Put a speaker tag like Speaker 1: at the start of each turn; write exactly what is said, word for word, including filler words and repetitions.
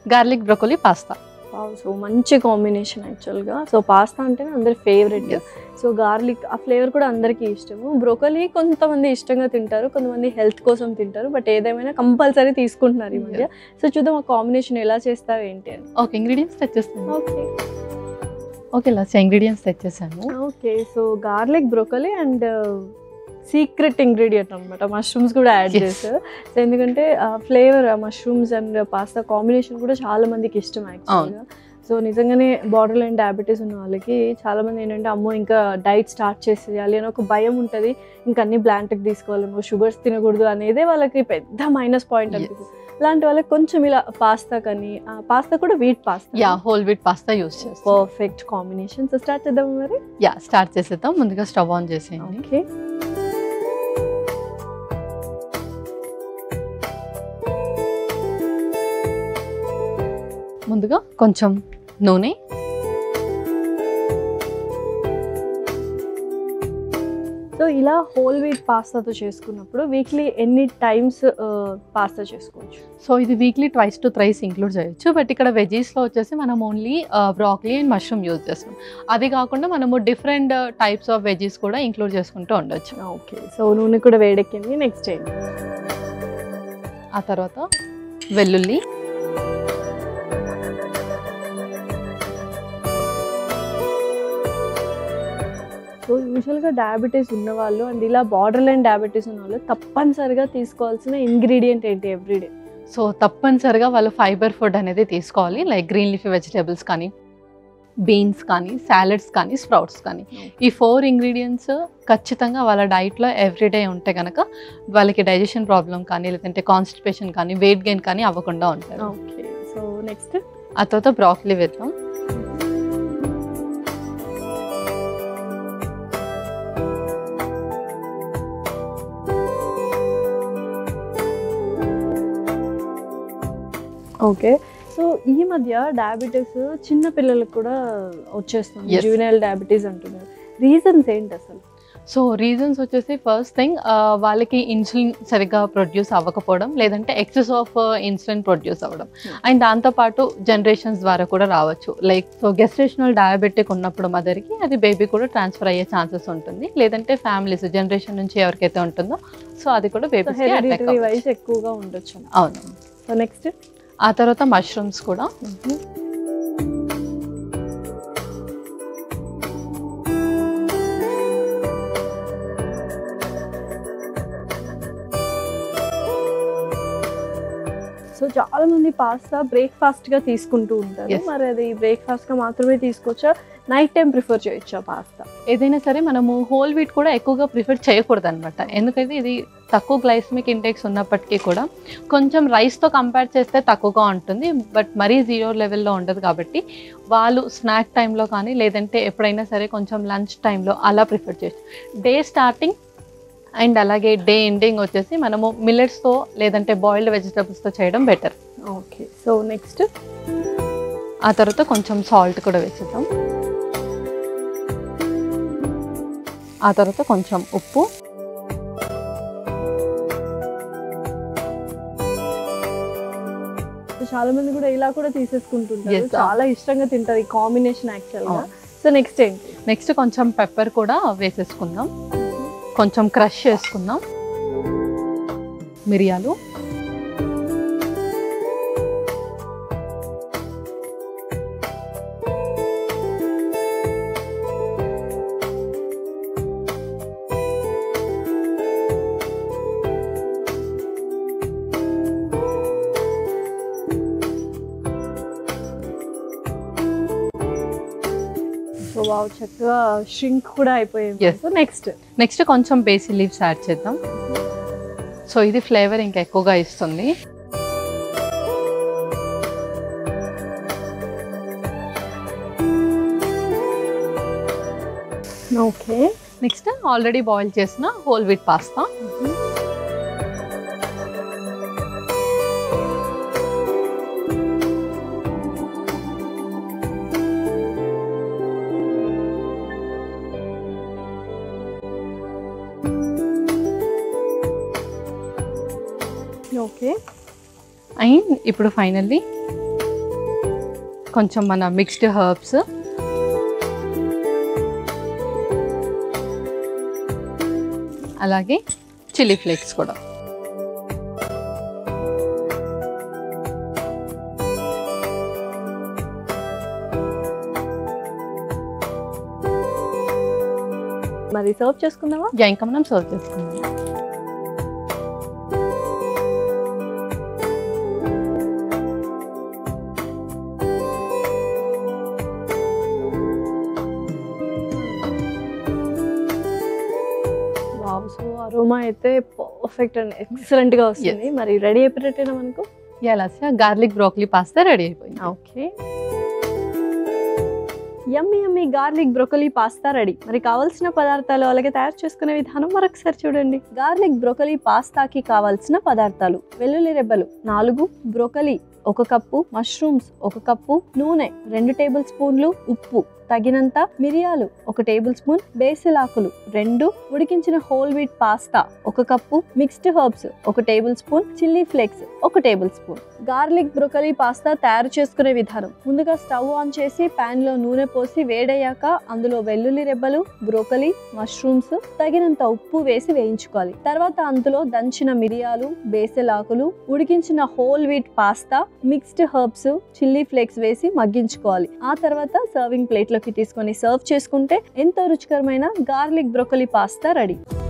Speaker 1: Garlic broccoli pasta.
Speaker 2: So మంచి combination యాక్చువల్గా. So pasta అంటేనే అందరి ఫేవరెట్. సో గార్లిక్ ఆ ఫ్లేవర్ కూడా అందరికీ ఇష్టము. బ్రోకలీ కొంతమంది ఇష్టంగా తింటారు, కొంతమంది హెల్త్ కోసం తింటారు, బట్ ఏదేమైనా కంపల్సరీ తీసుకుంటున్నారు ఈ మధ్య. సో చూద్దాం ఆ కాంబినేషన్ ఎలా చేస్తావు ఏంటి అని.
Speaker 1: ఓకే, ఇంగ్రీడియంట్స్ తెచ్చేస్తాను.
Speaker 2: ఓకే
Speaker 1: ఓకే లాస్ట్ ఇంగ్రీడియంట్స్ తెచ్చేసాను.
Speaker 2: Okay so garlic broccoli and secret ingredient అనమాట మష్రూమ్స్ కూడా యాడ్ చేస్తారు. సో ఎందుకంటే flavour mushrooms and pasta combination కూడా చాలా మందికి ఇష్టం యాక్చువల్గా. సో నిజంగానే బార్డర్ లైన్ డయాబెటీస్ ఉన్న వాళ్ళకి చాలామంది ఏంటంటే అమ్మో ఇంకా డైట్ స్టార్ట్ చేసేయాలి అని ఒక భయం ఉంటుంది, ఇంకా అన్ని బ్లాంట్కి తీసుకోవాలేమో, షుగర్స్ తినకూడదు అనేదే వాళ్ళకి పెద్ద మైనస్ పాయింట్ అనిపిస్తుంది. అలాంటి వాళ్ళకి కొంచెం ఇలా పాస్తా కానీ, పాస్తా కూడా wheat pasta,
Speaker 1: yeah whole wheat pasta use చేస్తాం.
Speaker 2: Perfect combination. సో స్టార్ట్ చేద్దాం మరి.
Speaker 1: యా స్టార్ట్ చేసేద్దాం. ముందుగా స్టవ్ ఆన్ చేసేయండి.
Speaker 2: ఓకే
Speaker 1: ముందుగా కొంచెం నూనె,
Speaker 2: సో ఇలా హోల్ వీట్ పాస్తాతో చేసుకున్నప్పుడు వీక్లీ ఎన్ని టైమ్స్ పాస్తా చేసుకోవచ్చు?
Speaker 1: సో ఇది weekly twice to thrice include చేయొచ్చు. బట్ ఇక్కడ వెజీస్లో వచ్చేసి మనం only broccoli and mushroom use చేస్తాం. అది కాకుండా మనము డిఫరెంట్ టైప్స్ ఆఫ్ వెజీస్ కూడా ఇంక్లూడ్ చేసుకుంటూ ఉండొచ్చు.
Speaker 2: ఓకే సో నూనె కూడా వేడెక్కింది. నెక్స్ట్ ఏంటి?
Speaker 1: ఆ తర్వాత వెల్లుల్లి,
Speaker 2: సో యూజువల్గా డయాబెటీస్ ఉన్నవాళ్ళు అండ్ ఇలా బార్డర్ లైన్ డయాబెటీస్ ఉన్న వాళ్ళు తప్పనిసరిగా తీసుకోవాల్సిన ఇంగ్రీడియంట్ ఏంటి ఎవ్రీడే?
Speaker 1: సో తప్పనిసరిగా వాళ్ళు ఫైబర్ ఫుడ్ అనేది తీసుకోవాలి. లైక్ గ్రీన్ లీఫీ వెజిటేబుల్స్ కానీ, బీన్స్ కానీ, సాలడ్స్ కానీ, స్ప్రౌట్స్ కానీ. ఈ ఫోర్ ఇంగ్రీడియంట్స్ ఖచ్చితంగా వాళ్ళ డైట్లో ఎవ్రీడే ఉంటే కనుక వాళ్ళకి డైజెషన్ ప్రాబ్లం కానీ, లేదంటే కాన్స్టిపేషన్ కానీ, వెయిట్ గెయిన్ కానీ అవ్వకుండా ఉంటారు.
Speaker 2: ఓకే సో నెక్స్ట్
Speaker 1: ఆ తర్వాత బ్రాకలీ వేద్దాం.
Speaker 2: ఓకే సో ఈ మధ్య డయాబెటీస్ చిన్న పిల్లలకు కూడా వచ్చేస్తుంది, జువెనైల్ డయాబెటీస్ అంటున్నారు. రీజన్స్ ఏంటి అసలు?
Speaker 1: సో రీజన్స్ వచ్చేసి ఫస్ట్ థింగ్ వాళ్ళకి ఇన్సులిన్ సరిగ్గా ప్రొడ్యూస్ అవ్వకపోవడం, లేదంటే ఎక్సెస్ ఆఫ్ ఇన్సులిన్ ప్రొడ్యూస్ అవ్వడం. అండ్ దాంతోపాటు జనరేషన్స్ ద్వారా కూడా రావచ్చు. లైక్ సో గెస్టేషనల్ డయాబెటిక్ ఉన్నప్పుడు మదర్కి అది బేబీ కూడా ట్రాన్స్ఫర్ అయ్యే ఛాన్సెస్ ఉంటుంది. లేదంటే ఫ్యామిలీస్ జనరేషన్ నుంచి ఎవరికైతే ఉంటుందో సో అది కూడా బేబీ
Speaker 2: వైస్ ఎక్కువగా ఉండొచ్చు.
Speaker 1: అవును.
Speaker 2: సో నెక్స్ట్
Speaker 1: ఆ తర్వాత మష్రూమ్స్ కూడా.
Speaker 2: సో చాలా మంది పాస్తా బ్రేక్ఫాస్ట్ గా తీసుకుంటూ ఉంటారు. మరి అది బ్రేక్ఫాస్ట్ గా మాత్రమే తీసుకోవచ్చా, నైట్ టైం ప్రిఫర్ చేయొచ్చా పాస్తా?
Speaker 1: ఏదైనా సరే మనము హోల్ వీట్ కూడా ఎక్కువగా ప్రిఫర్ చేయకూడదు అనమాట. ఎందుకంటే ఇది తక్కువ గ్లైసమిక్ ఇండెక్స్ ఉన్నప్పటికీ కూడా కొంచెం రైస్తో కంపేర్ చేస్తే తక్కువగా ఉంటుంది, బట్ మరీ జీరో లెవెల్లో ఉండదు. కాబట్టి వాళ్ళు స్నాక్ టైంలో కానీ, లేదంటే ఎప్పుడైనా సరే కొంచెం లంచ్ టైంలో అలా ప్రిఫర్ చేయొచ్చు. డే స్టార్టింగ్ అండ్ అలాగే డే ఎండింగ్ వచ్చేసి మనము మిల్లెట్స్తో లేదంటే బాయిల్డ్ వెజిటబుల్స్తో చేయడం బెటర్.
Speaker 2: ఓకే సో నెక్స్ట్
Speaker 1: ఆ తర్వాత కొంచెం సాల్ట్ కూడా వేసేద్దాం. ఆ తర్వాత కొంచెం ఉప్పు,
Speaker 2: చాలా మంది కూడా ఇలా కూడా తీసేసుకుంటుంటారు, చాలా ఇష్టంగా తింటారు ఈ కాంబినేషన్ యాక్చువల్గా. సో నెక్స్ట్ ఏంటి?
Speaker 1: నెక్స్ట్ కొంచెం పెప్పర్ కూడా వేసేసుకుందాం. కొంచెం క్రష్ చేసుకుందాం. మిరియాలు,
Speaker 2: సో వావ్ చక్కగా ష్రింక్ కూడా అయిపోయింది. సో నెక్స్ట్
Speaker 1: నెక్స్ట్ కొంచెం బేసిల్ లీవ్స్ యాడ్ చేద్దాం. సో ఇది ఫ్లేవర్ ఇంకా ఎక్కువగా ఇస్తుంది.
Speaker 2: ఓకే
Speaker 1: నెక్స్ట్ ఆల్రెడీ బాయిల్ చేసిన whole wheat pasta.
Speaker 2: Okay
Speaker 1: and ఇప్పుడు ఫైనల్లీ కొంచెం మన మిక్స్డ్ హర్బ్స్, అలాగే చిల్లీ ఫ్లేక్స్ కూడా.
Speaker 2: మరి సర్వ్ చేసుకుందామా?
Speaker 1: యా, ఇంకా మనం సర్వ్ చేసుకుందాం.
Speaker 2: సో అరోమా అయితే పర్ఫెక్ట్ అండ్ ఎక్సలెంట్ గా వస్తుంది. మరి రెడీ అయిపోయినట్టేనా మనకు?
Speaker 1: Yeah Lasya, garlic broccoli pasta ready అయిపోయింది.
Speaker 2: Okay, yummy yummy garlic broccoli pasta ready. మరి కావాల్సిన పదార్థాలు అలాగే తయారు చేసుకునే విధానం మరొకసారి చూడండి. గార్లిక్ బ్రోకలీ పాస్తాకి కావాల్సిన పదార్థాలు: వెల్లుల్లి రెబ్బలు నాలుగు, బ్రోకలీ ఒక కప్పు, మష్రూమ్స్ ఒక కప్పు, నూనె రెండు టేబుల్ స్పూన్లు, ఉప్పు తగినంత, మిరియాలు ఒక టేబుల్ స్పూన్, బేసిల్ ఆకులు రెండు, ఉడికించిన హోల్ వీట్ పాస్తా ఒక కప్పు, మిక్స్డ్ హర్బ్స్ ఒక టేబుల్ స్పూన్, చిల్లీ ఫ్లేక్స్ ఒక tablespoon. Garlic broccoli pasta తయారు చేసుకునే విధానం: ముందుగా స్టవ్ ఆన్ చేసి పాన్ లో నూనె పోసి వేడయ్యాక అందులో వెల్లుల్లి రెబ్బలు, బ్రోకలీ, మష్రూమ్స్ తగినంత ఉప్పు వేసి వేయించుకోవాలి. తర్వాత అందులో దంచిన మిరియాలు, బేసిల్ ఆకులు, ఉడికించిన whole wheat pasta, mixed herbs, chilli flakes వేసి మగ్గించుకోవాలి. ఆ తర్వాత సర్వింగ్ ప్లేట్ తీసుకొని సర్వ్ చేసుకుంటే ఎంతో రుచికరమైన గార్లిక్ బ్రోకలీ పాస్తా రెడీ.